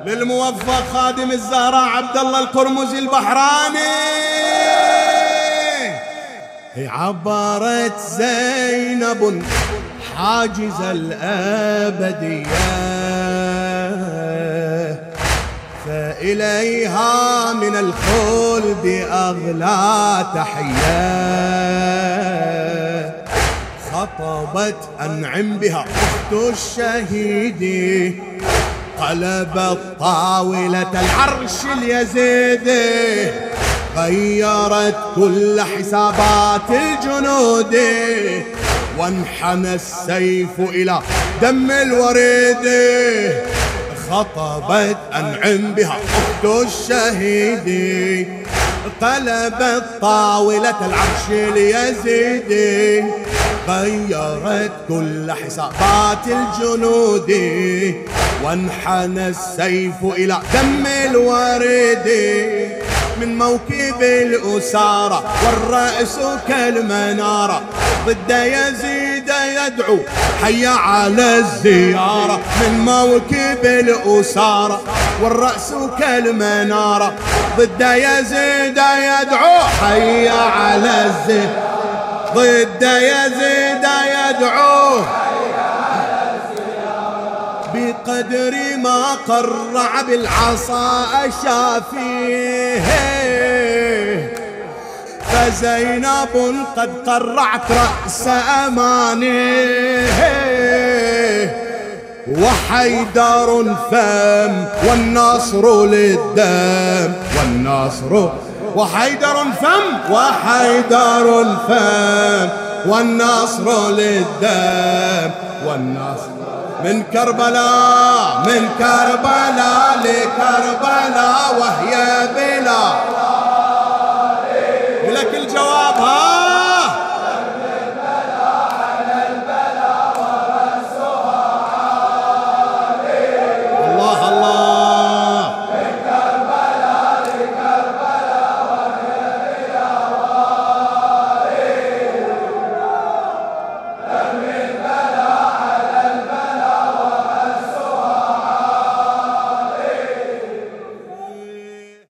للموفق خادم الزهراء عبد الله القرمزي البحراني. عبرت زينب حاجز الأبدية فإليها من الخلد أغلى تحية. خطبت أنعم بها أخت الشهيد قلبت طاولة العرش اليزيدي غيرت كل حسابات الجنود وانحنى السيف إلى دم الوريد. خطبت أنعم بها أخت الشهيد قلبت طاولة العرش اليزيدي غيرت كل حسابات الجنود وانحنى السيف إلى دم الوريد. من موكب الأسارة والرأس كالمنارة ضد يزيد يدعو حي على الزيارة. من موكب الأسارة والرأس كالمنارة ضد يزيد يدعو حي على الزيارة. ضد يزيد يدعو بقدر ما قرع بالعصا شافيه. فزينب قد قرعت رأس أمانيه وحيدر فم والنصر للدم. والنصر وحيدر فم وحيدر فم والنصر للدم. والنصر من كربلاء من كربلاء لكربلاء وهي بلا لك الجواب. ها الله الله من كربلاء لكربلاء وهي بلا